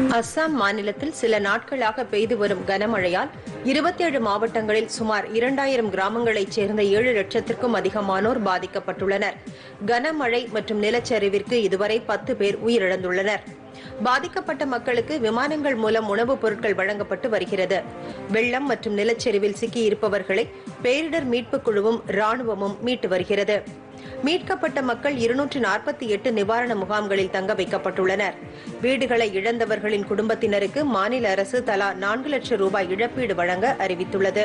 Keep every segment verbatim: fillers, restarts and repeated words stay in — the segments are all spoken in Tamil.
அஸ்ஸாம் மாநிலத்தில் சில நாட்களாக பெய்து வரும் கனமழையால் இருபத்தி ஏழு மாவட்டங்களில் சுமார் இரண்டாயிரம் கிராமங்களைச் சேர்ந்த ஏழு லட்சத்திற்கும் அதிகமானோர் பாதிக்கப்பட்டுள்ளனர். கனமழை மற்றும் நிலச்சரிவிற்கு இதுவரை பத்து பேர் உயிரிழந்துள்ளனர். பாதிக்கப்பட்ட மக்களுக்கு விமானங்கள் மூலம் உணவுப் பொருட்கள் வழங்கப்பட்டு வருகிறது. வெள்ளம் மற்றும் நிலச்சரிவில் சிக்கியிருப்பவர்களை பேரிடர் மீட்புக் குழுவும் ராணுவமும் மீட்டு வருகிறது. மீட்கப்பட்ட மக்கள் இருநூற்று நாற்பத்தி எட்டு நிவாரண முகாம்களில் தங்க வைக்கப்பட்டுள்ளனர். வீடுகளை இழந்தவர்களின் குடும்பத்தினருக்கு மாநில அரசு தலா நான்கு லட்சம் ரூபாய் இழப்பீடு வழங்க அறிவித்துள்ளது.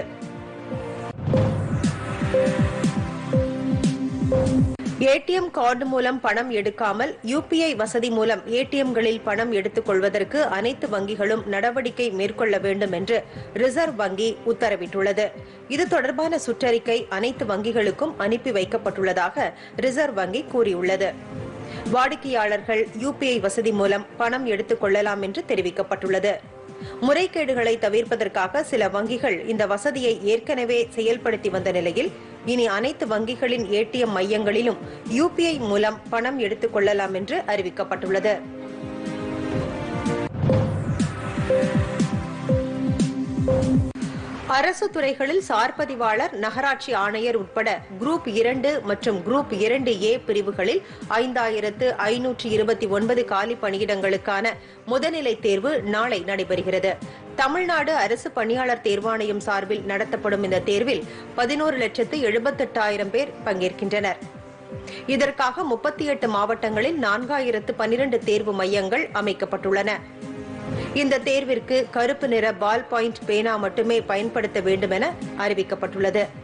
ஏடிஎம் கார்டு மூலம் பணம் எடுக்காமல் யுபிஐ வசதி மூலம் ஏடிஎம்களில் பணம் எடுத்துக் கொள்வதற்கு அனைத்து வங்கிகளும் நடவடிக்கை மேற்கொள்ள வேண்டும் என்று ரிசர்வ் வங்கி உத்தரவிட்டுள்ளது. இது தொடர்பான சுற்றறிக்கை அனைத்து வங்கிகளுக்கும் அனுப்பி வைக்கப்பட்டுள்ளதாக ரிசர்வ் வங்கி கூறியுள்ளது. வாடிக்கையாளர்கள் யுபிஐ வசதி மூலம் பணம் எடுத்துக் கொள்ளலாம் என்று தெரிவிக்கப்பட்டுள்ளது. முறைகேடுகளை தவிர்ப்பதற்காக சில வங்கிகள் இந்த வசதியை ஏற்கனவே செயல்படுத்தி வந்த நிலையில் இனி அனைத்து வங்கிகளின் ஏடிஎம் மையங்களிலும் யுபிஐ மூலம் பணம் எடுத்துக் கொள்ளலாம் என்று அறிவிக்கப்பட்டுள்ளது. அரசு துறைகளில் சார்பதிவாளர், நகராட்சி ஆணையர் உட்பட குரூப் இரண்டு மற்றும் குரூப் இரண்டு ஏ பிரிவுகளில் ஐந்தாயிரத்து ஐநூற்று இருபத்தி ஒன்பது காலி பணியிடங்களுக்கான முதல்நிலை தேர்வு நாளை நடைபெறுகிறது. தமிழ்நாடு அரசு பணியாளர் தேர்வாணையம் சார்பில் நடத்தப்படும் இந்த தேர்வில் பதினோரு லட்சத்து எழுபத்தெட்டாயிரம் பேர் பங்கேற்கின்றனர். இதற்காக முப்பத்தி எட்டு மாவட்டங்களில் நான்காயிரத்து பனிரண்டு தேர்வு மையங்கள் அமைக்கப்பட்டுள்ளன. இந்த தேர்விற்கு கருப்பு நிற பால் பாயிண்ட் பேனா மட்டுமே பயன்படுத்த வேண்டும் என அறிவிக்கப்பட்டுள்ளது.